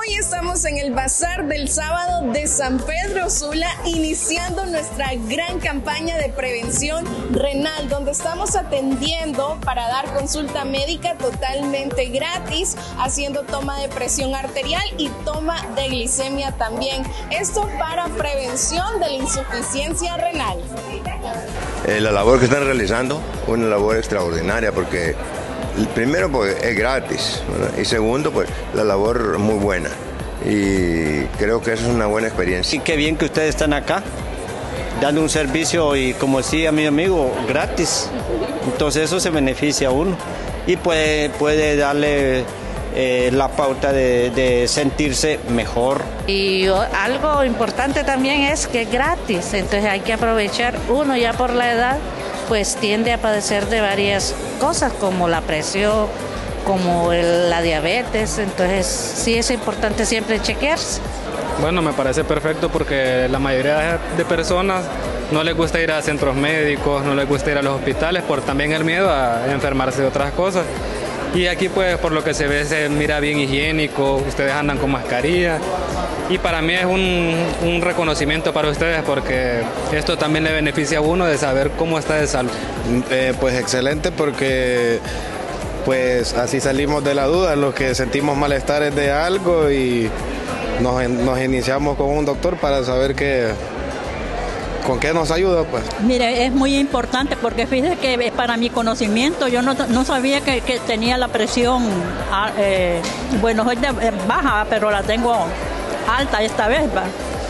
Hoy estamos en el Bazar del Sábado de San Pedro Sula, iniciando nuestra gran campaña de prevención renal, donde estamos atendiendo para dar consulta médica totalmente gratis, haciendo toma de presión arterial y toma de glicemia también. Esto para prevención de la insuficiencia renal. La labor que están realizando, una labor extraordinaria, porque primero pues es gratis, ¿verdad? Y segundo pues la labor muy buena, y creo que eso es una buena experiencia. Y qué bien que ustedes están acá dando un servicio, y como decía mi amigo, gratis. Entonces eso se beneficia a uno y puede darle la pauta de sentirse mejor. Y algo importante también es que es gratis, entonces hay que aprovechar. Uno ya por la edad pues tiende a padecer de varias cosas como la presión, como la diabetes, entonces sí es importante siempre chequearse. Bueno, me parece perfecto porque la mayoría de personas no les gusta ir a centros médicos, no les gusta ir a los hospitales por también el miedo a enfermarse de otras cosas. Y aquí pues por lo que se ve se mira bien higiénico, ustedes andan con mascarilla y para mí es un reconocimiento para ustedes porque esto también le beneficia a uno de saber cómo está de salud. Pues excelente, porque pues así salimos de la duda, los que sentimos malestares de algo, y nos iniciamos con un doctor para saber con qué nos ayuda, pues. Mire, es muy importante porque fíjese que para mi conocimiento yo no sabía que tenía la presión, bueno, hoy baja, pero la tengo alta esta vez, ¿va?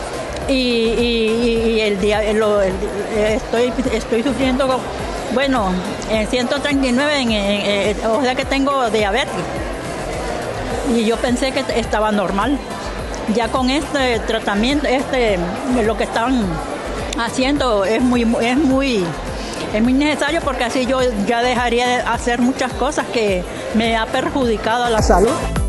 Y estoy sufriendo, bueno, en 139, o sea que tengo diabetes. Y yo pensé que estaba normal. Ya con este tratamiento, lo que están haciendo es muy necesario, porque así yo ya dejaría de hacer muchas cosas que me ha perjudicado a la salud.